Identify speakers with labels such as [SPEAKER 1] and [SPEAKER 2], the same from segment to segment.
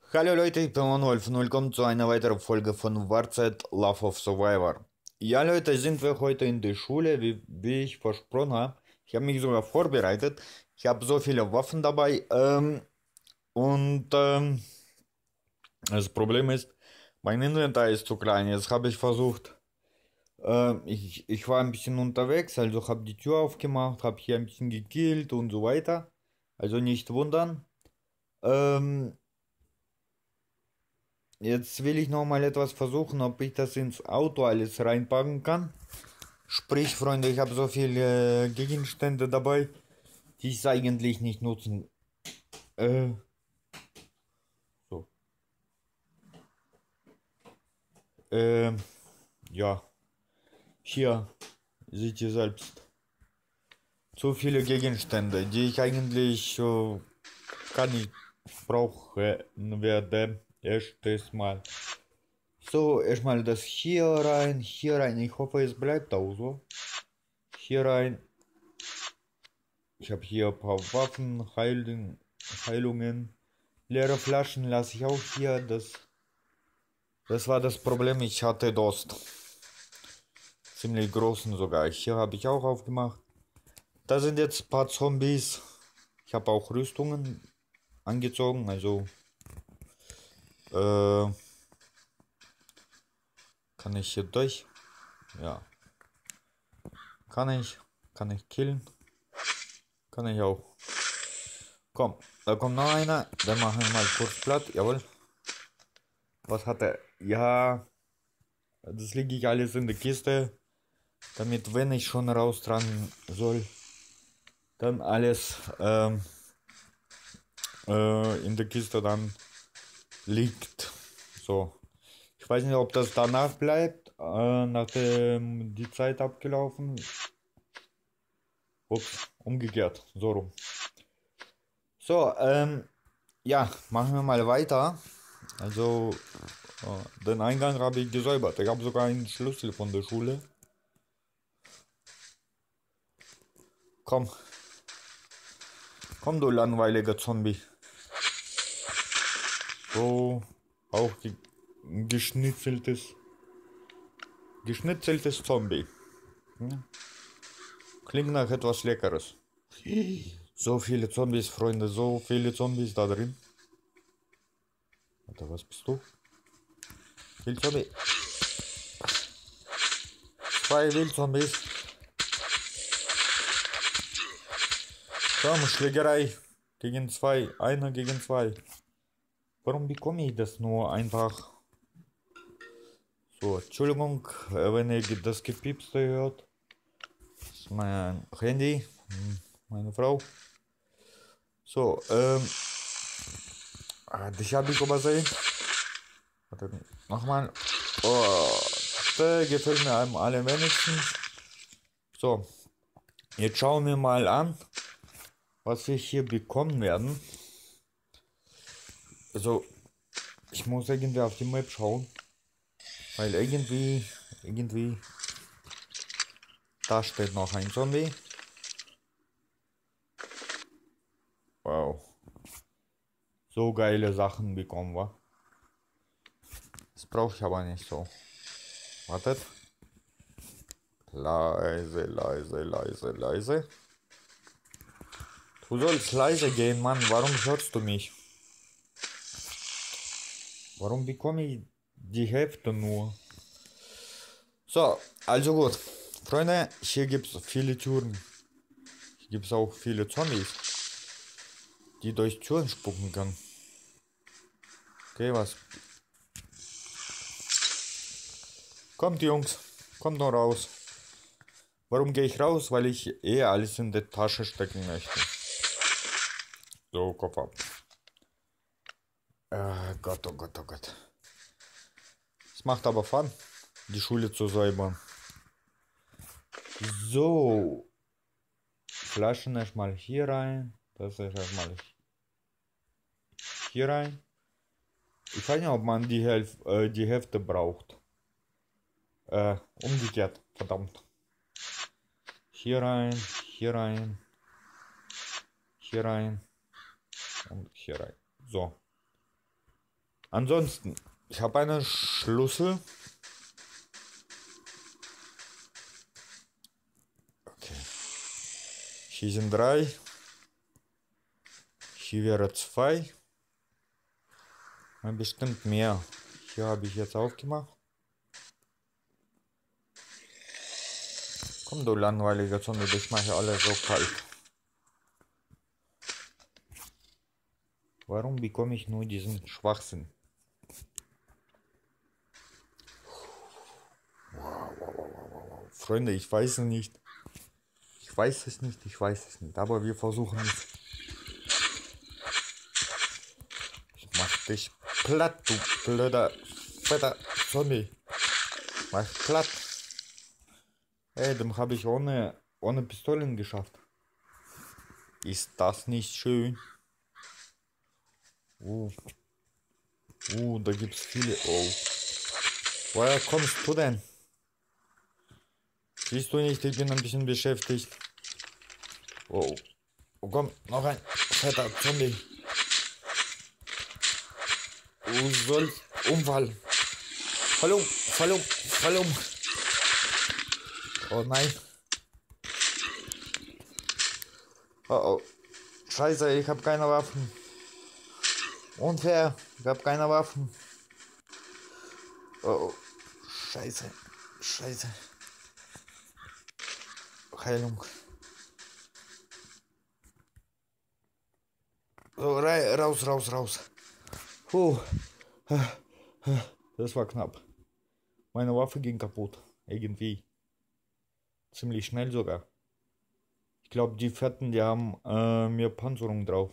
[SPEAKER 1] Hallo Leute, ich bin Wolf und willkommen zu einer weiteren Folge von Warzeit Love of Survivor. Ja Leute, sind wir heute in der Schule, wie ich versprochen habe. Ich habe mich sogar vorbereitet. Ich habe so viele Waffen dabei. Und das Problem ist, mein Inventar ist zu klein. Jetzt habe ich versucht, ich war ein bisschen unterwegs, also habe die Tür aufgemacht, habe hier ein bisschen gekillt und so weiter. Also nicht wundern. Ähm, Jetzt will ich noch mal etwas versuchen, ob ich das ins Auto alles reinpacken kann. Sprich, Freunde, ich habe so viele Gegenstände dabei, die ich eigentlich nicht nutzen. Äh, so. Äh, ja, hier seht ihr selbst. So viele Gegenstände, die ich eigentlich gar nicht brauchen werde. Erstes Mal. So, erstmal das hier rein, hier rein. Ich hoffe, es bleibt auch so. Hier rein. Ich habe hier ein paar Waffen, Heilungen. Leere Flaschen lasse ich auch hier. Das war das Problem. Ich hatte Durst. Ziemlich großen sogar. Hier habe ich auch aufgemacht. Da sind jetzt ein paar Zombies. Ich habe auch Rüstungen angezogen. Also äh, kann ich hier durch. Ja. Kann ich. Kann ich killen. Kann ich auch. Komm, da kommt noch einer. Dann machen wir mal kurz platt. Jawohl. Was hat er? Ja, das liege ich alles in der Kiste. Damit, wenn ich schon raustragen soll, dann alles in der Kiste dann liegt. So. Ich weiß nicht, ob das danach bleibt, nachdem die Zeit abgelaufen. Ups, umgekehrt, so rum. So, ja, machen wir mal weiter. Also, den Eingang habe ich gesäubert. Ich habe sogar einen Schlüssel von der Schule. Komm, komm du langweiliger Zombie. So, auch geschnitzeltes, geschnitzeltes Zombie. Hm? Klingt nach etwas Leckeres. So viele Zombies, Freunde, so viele Zombies da drin. Warte, was bist du? Wildzombie. Zwei Wildzombies. Komm, Schlägerei. Gegen zwei. Einer gegen zwei. Warum bekomme ich das nur einfach? So, Entschuldigung, wenn ihr das Gepiepste hört. Das ist mein Handy. Meine Frau. So, dich habe ich übersehen. Warte, nochmal. Oh, der gefällt mir am allerwenigsten. So, jetzt schauen wir mal an, was wir hier bekommen werden. Also, ich muss irgendwie auf die Map schauen. Weil irgendwie, da steht noch ein Zombie. Wow. So geile Sachen bekommen wir. Das brauche ich aber nicht so. Wartet. Leise, leise, leise, leise. Du sollst leise gehen, Mann. Warum hörst du mich? Warum bekomme ich die Hälfte nur? So, also gut. Freunde, hier gibt es viele Türen. Hier gibt es auch viele Zombies, die durch Türen spucken können. Okay, was? Kommt, Jungs. Kommt noch raus. Warum gehe ich raus? Weil ich alles in der Tasche stecken möchte. So, Kopf ab. Gott, oh Gott, oh Gott. Es macht aber Fun, die Schule zu säubern. So. Flaschen erstmal hier rein. Das ist erstmal hier rein. Ich weiß nicht, ob man die Hälfte braucht. Umgekehrt. Verdammt. Hier rein, hier rein, hier rein und hier rein. So. Ansonsten, ich habe einen Schlüssel. Okay. Hier sind 3. Hier wäre 2. Bestimmt mehr. Hier habe ich jetzt aufgemacht. Komm, du langweiliger Zombie, ich mache alles so kalt. Warum bekomme ich nur diesen Schwachsinn? Wow. Freunde, ich weiß es nicht. Ich weiß es nicht. Aber wir versuchen es. Ich mach dich platt, du blöder, fetter Zombie. Mach platt. Ey, dem habe ich ohne Pistolen geschafft. Ist das nicht schön? Da gibt's viele. Oh. Woher kommst du denn? Siehst du nicht, ich bin ein bisschen beschäftigt. Oh. Oh komm, noch ein fetter Zombie. Du sollst umfallen. Fall um. Oh nein. Oh. Scheiße, ich habe keine Waffen. Unfair, ich habe keine Waffen. Oh. Scheiße. Heilung. So, raus. Puh. Das war knapp. Meine Waffe ging kaputt. Irgendwie. Ziemlich schnell sogar. Ich glaube, die Fetten, die haben mehr Panzerung drauf.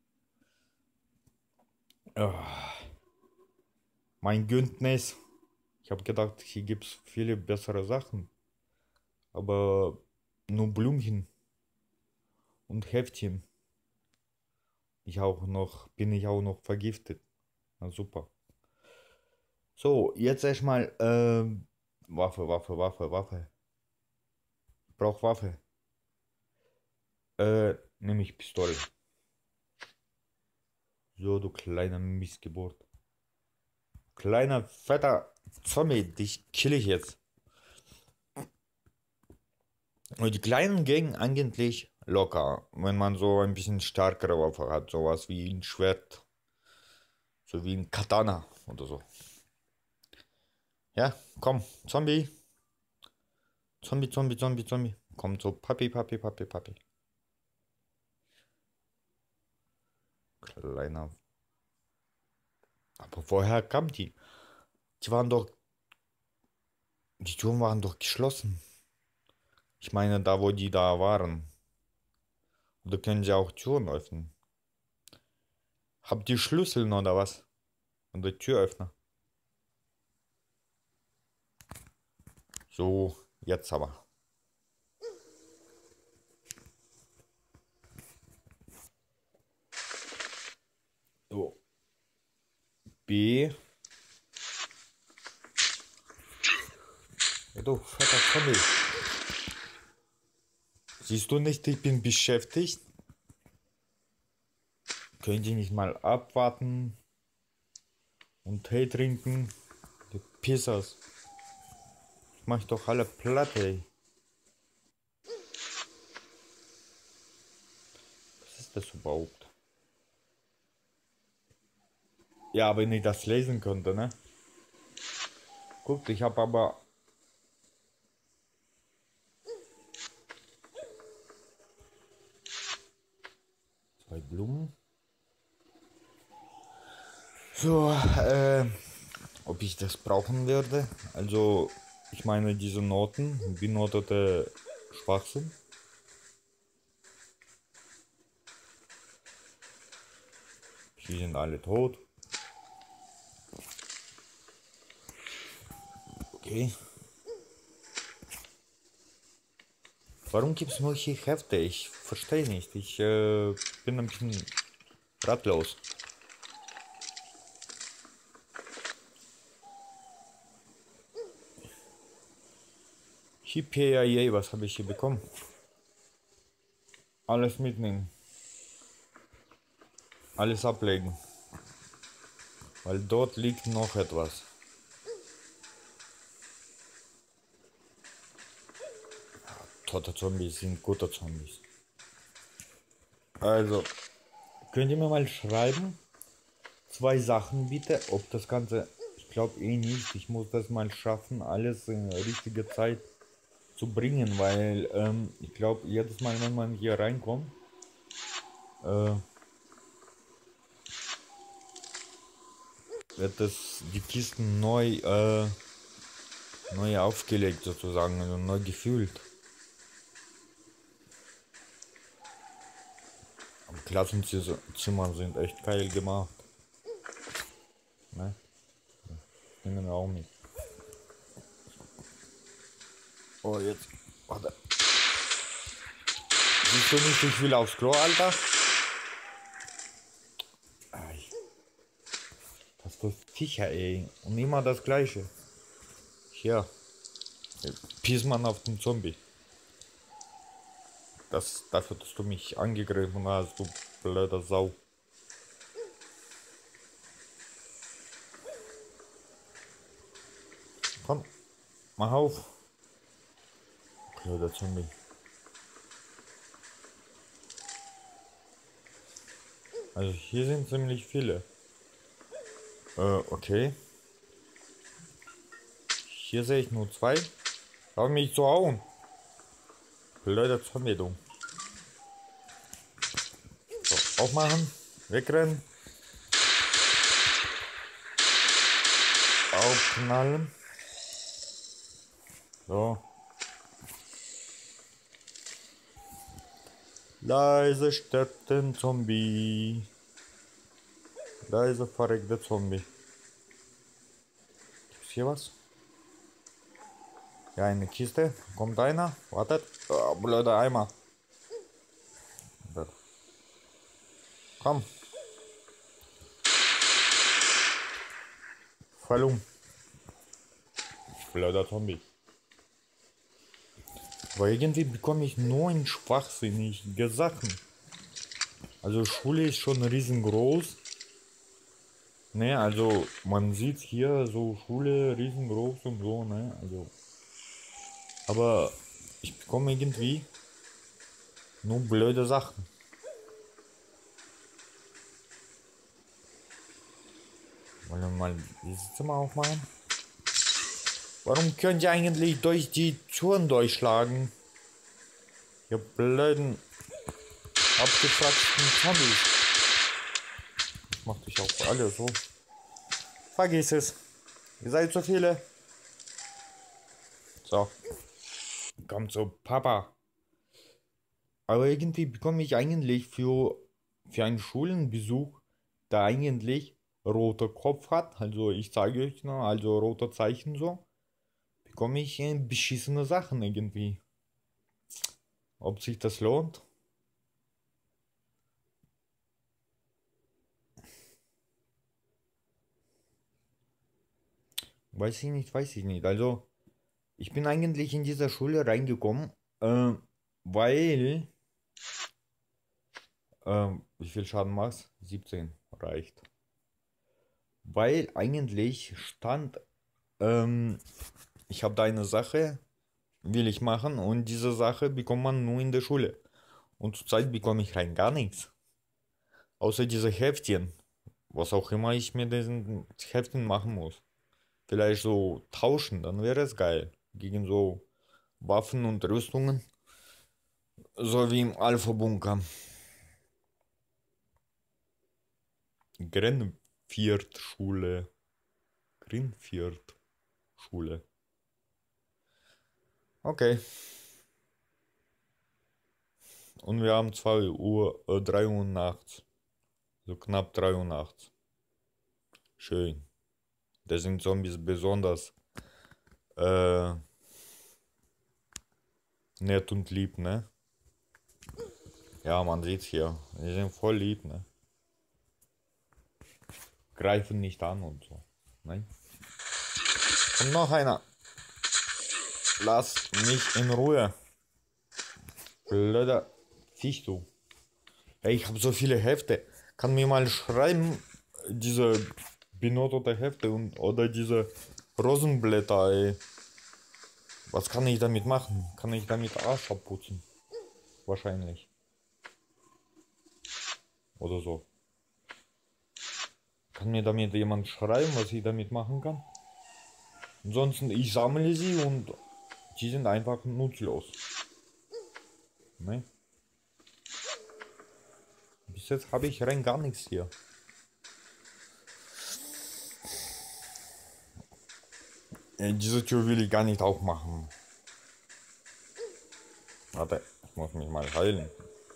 [SPEAKER 1] Mein Gündnis. Ich habe gedacht, hier gibt es viele bessere Sachen. Aber nur Blümchen und Heftchen. Bin ich auch noch vergiftet. Na super. So, jetzt erstmal Waffe. Ich brauche Waffe. Nämlich Pistole. So, du kleiner Missgeburt. Kleiner, fetter Zombie, dich kill ich jetzt. Und die Kleinen gehen eigentlich locker, wenn man so ein bisschen stärkere Waffe hat. Sowas wie ein Schwert. So wie ein Katana oder so. Ja, komm, Zombie. Zombie. Komm so, Papi. Kleiner. Aber woher kam die? Die waren doch. Die Türen waren doch geschlossen. Ich meine, da wo die da waren. Oder können sie auch Türen öffnen? Habt ihr Schlüssel oder was? Und der Türöffner. So, jetzt aber. So. B. Ja, du fetter Zombie. Siehst du nicht, ich bin beschäftigt? Könnt ihr nicht mal abwarten und Tee trinken? Die Pissers. Ich mach doch alle platt, ey. Was ist das überhaupt? Ja, wenn ich das lesen könnte, ne? Guckt, ich habe aber... Zwei Blumen. So, ob ich das brauchen werde? Also, ich meine diese Noten, benotete Schwachsinn. Die sind alle tot. Okay. Warum gibt es solche Hefte? Ich verstehe nicht. Ich bin ein bisschen ratlos. Hippie, was habe ich hier bekommen? Alles mitnehmen. Alles ablegen. Weil dort liegt noch etwas. Tote Zombies sind gute Zombies. Also, könnt ihr mir mal schreiben? 2 Sachen bitte, ob das Ganze... Ich glaube eh nicht. Ich muss das mal schaffen, alles in richtige Zeit zu bringen, weil ich glaube, jedes Mal, wenn man hier reinkommt, wird das die Kisten neu aufgelegt sozusagen, also neu gefüllt. Aber Klassenzimmer sind echt geil gemacht. Ne? Nehmen wir auch mit. Oh, jetzt. Warte. Siehst du nicht, ich will aufs Klo, Alter? Das ist doch Viecher, ey. Und immer das Gleiche. Hier. Piss man auf den Zombie. Dafür, dass du mich angegriffen hast, du blöder Sau. Komm, mach auf. Blöder Zombie. Also hier sind ziemlich viele. Okay. Hier sehe ich nur 2. Hör mich zu hauen. Blöder Zombie, du. So, aufmachen. Wegrennen. Aufknallen. So. Leise stirbt ein Zombie. Leise verreckte Zombie. Gibt's hier was? Ja, eine Kiste. Kommt einer. Wartet. Oh, blöder Eimer. Komm. Fall um. Blöder Zombie. Aber irgendwie bekomme ich nur ein schwachsinnige Sachen. Also Schule ist schon riesengroß. Ne, also man sieht hier so Schule riesengroß und so, ne, also. Aber ich bekomme irgendwie nur blöde Sachen. Wollen wir mal dieses Zimmer aufmachen? Warum könnt ihr eigentlich durch die Türen durchschlagen? Ihr blöden, abgefragten Zombies. Das macht euch auch alle so. Vergiss es. Ihr seid so viele. So. Kommt zu Papa. Aber irgendwie bekomme ich eigentlich für einen Schulenbesuch, der eigentlich roter Kopf hat, also ich zeige euch noch, also roter Zeichen so, bekomme ich beschissene Sachen irgendwie. Ob sich das lohnt? Weiß ich nicht. Also, ich bin eigentlich in dieser Schule reingekommen, weil, wie viel Schaden machst? 17 reicht. Weil eigentlich stand, ich habe da eine Sache, will ich machen und diese Sache bekommt man nur in der Schule. Und zurzeit bekomme ich rein gar nichts. Außer diese Heftchen. Was auch immer ich mit diesen Heftchen machen muss. Vielleicht so tauschen, dann wäre es geil. Gegen so Waffen und Rüstungen. So wie im Alpha-Bunker. Grenviertschule. Grenviertschule. Okay. Und wir haben 2 Uhr, 3 Uhr nachts. So knapp 3 Uhr nachts. Schön. Da sind Zombies besonders nett und lieb, ne? Ja, man sieht's hier. Die sind voll lieb, ne? Greifen nicht an und so. Nein. Und noch einer. Lass mich in Ruhe. Blöder Viech, du. Ja, ich habe so viele Hefte. Kann mir mal schreiben, diese benotete Hefte oder diese Rosenblätter, ey. Was kann ich damit machen? Kann ich damit Arsch abputzen? Wahrscheinlich. Oder so. Kann mir damit jemand schreiben, was ich damit machen kann? Ansonsten, ich sammle sie und die sind einfach nutzlos. Ne? Bis jetzt habe ich rein gar nichts hier. Diese Tür will ich gar nicht aufmachen. Warte, ich muss mich mal heilen.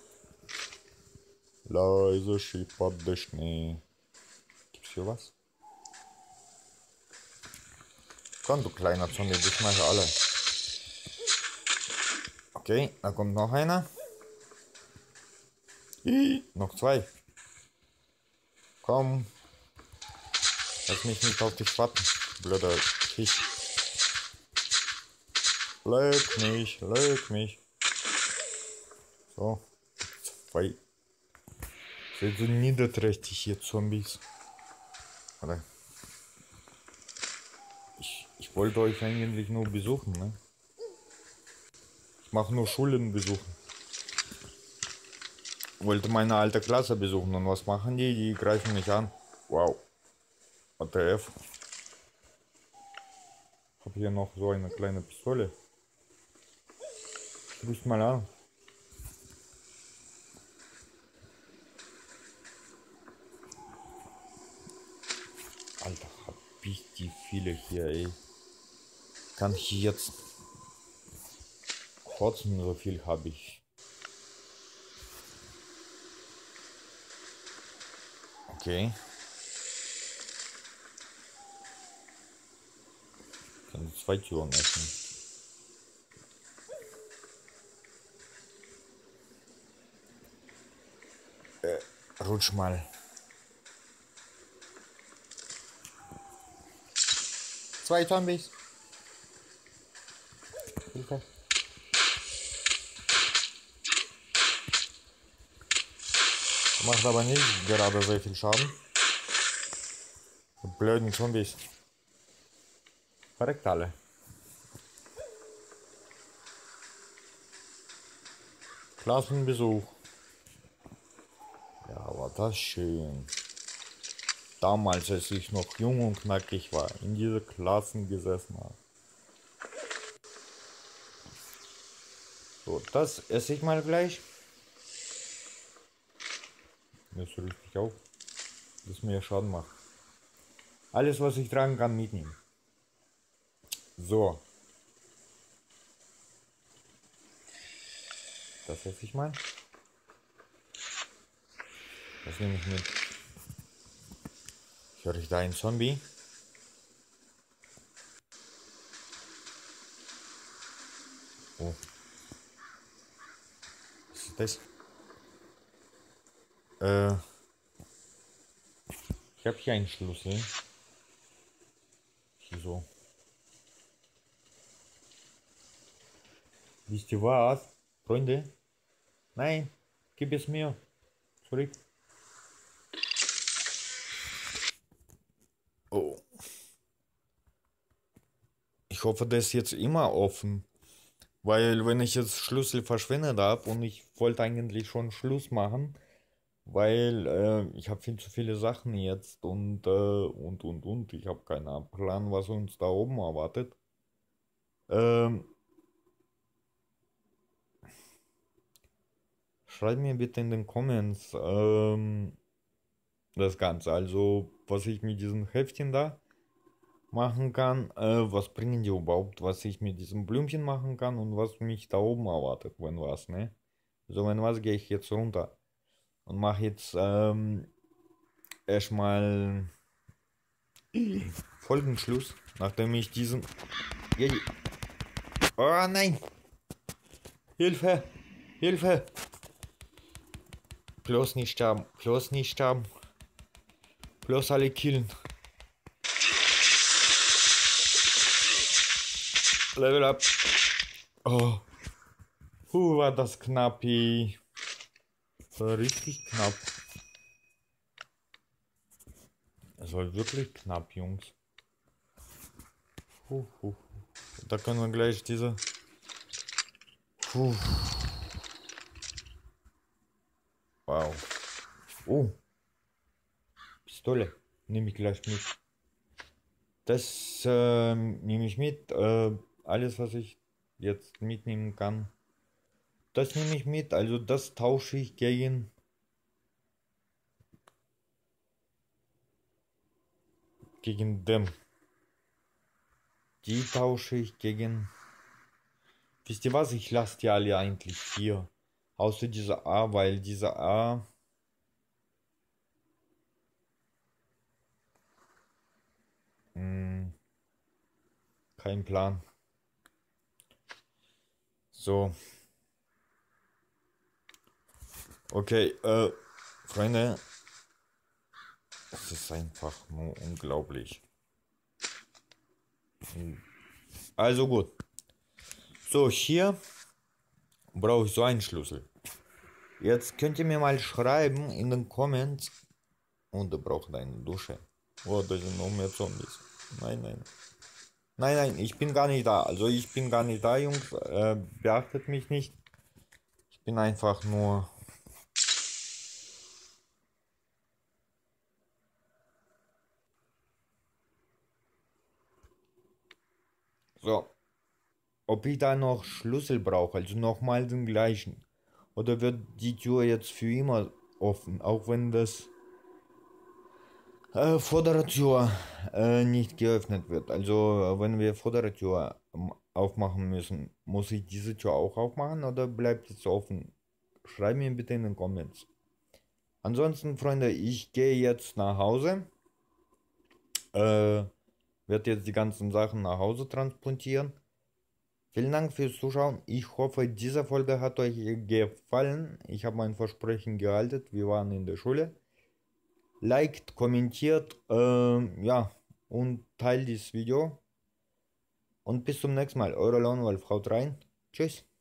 [SPEAKER 1] Leise schippert der Schnee. Gibt's hier was? Komm, du kleiner Zombie, dich mal alle. Okay, da kommt noch einer. Noch zwei. Komm. Lass mich nicht auf dich warten. Blöder Fisch. Leck mich, leck mich. So. Zwei. Seid so niederträchtig hier, Zombies. Warte. Ich wollte euch eigentlich nur besuchen, ne? Ich mache nur Schulen besuchen. Wollte meine alte Klasse besuchen und was machen die? Die greifen mich an. Wow. ATF. Ich habe hier noch so eine kleine Pistole. Ruf mal an. Alter, hab ich die viele hier, ey. Kann ich jetzt kotzen, so viel habe ich. Okay. Ich kann zwei Türen öffnen. Rutsch mal. Zwei Zombies. Hilfe. Macht aber nicht gerade sehr viel Schaden. Die blöden Zombies. Verreckt alle. Klassenbesuch. Ja, war das schön. Damals, als ich noch jung und knackig war, in diese Klassen gesessen habe. So, das esse ich mal gleich. Jetzt rüste ich auf, dass mir Schaden macht. Alles, was ich tragen kann, mitnehmen. So. Das esse ich mal. Das nehme ich mit. Höre ich da einen Zombie? Oh. Was ist das? Ich habe hier einen Schlüssel. So. Wisst ihr was, Freunde? Nein, gib es mir. Zurück. Oh. Ich hoffe, das ist jetzt immer offen. Weil wenn ich jetzt Schlüssel verschwendet habe und ich wollte eigentlich schon Schluss machen, weil ich habe viel zu viele Sachen jetzt und. Ich habe keinen Plan, was uns da oben erwartet. Ähm, Schreibt mir bitte in den Comments das Ganze. Also, was ich mit diesem Heftchen da machen kann, was bringen die überhaupt, was ich mit diesem Blümchen machen kann und was mich da oben erwartet, wenn was, ne? So, wenn was, gehe ich jetzt runter und mache jetzt erstmal Folgenschluss, nachdem ich diesen. Oh nein! Hilfe! Hilfe! Bloß nicht sterben, bloß nicht sterben. Bloß alle killen. Level up. Oh. War das knappi. War richtig knapp. Es war wirklich knapp, Jungs. Puh, puh. Da können wir gleich diese... Puh. Wow. Oh, Pistole. Nehme ich gleich mit. Das nehme ich mit. Alles, was ich jetzt mitnehmen kann. Das nehme ich mit. Also das tausche ich gegen dem. Die tausche ich gegen... Wisst ihr was? Ich lasse die alle eigentlich hier. Außer diese A, weil diese A... Kein Plan. So. Okay, Freunde. Es ist einfach nur unglaublich. Also gut. So, hier brauche ich so einen Schlüssel. Jetzt könnt ihr mir mal schreiben in den Comments. Und du brauchst eine Dusche. Oh, da sind noch mehr Zombies. Nein, nein. Nein, nein, ich bin gar nicht da. Also ich bin gar nicht da, Jungs. Beachtet mich nicht. Ich bin einfach nur... So. Ob ich da noch Schlüssel brauche, also nochmal den gleichen. Oder wird die Tür jetzt für immer offen, auch wenn das vordere Tür nicht geöffnet wird. Also wenn wir vordere Tür aufmachen müssen, muss ich diese Tür auch aufmachen oder bleibt es offen? Schreibt mir bitte in den Comments. Ansonsten, Freunde, ich gehe jetzt nach Hause. Werde jetzt die ganzen Sachen nach Hause transportieren. Vielen Dank fürs Zuschauen. Ich hoffe, diese Folge hat euch gefallen. Ich habe mein Versprechen gehalten. Wir waren in der Schule. Liked, kommentiert, ja, und teilt dieses Video. Und bis zum nächsten Mal. Eure Lone Wolf. Haut rein. Tschüss.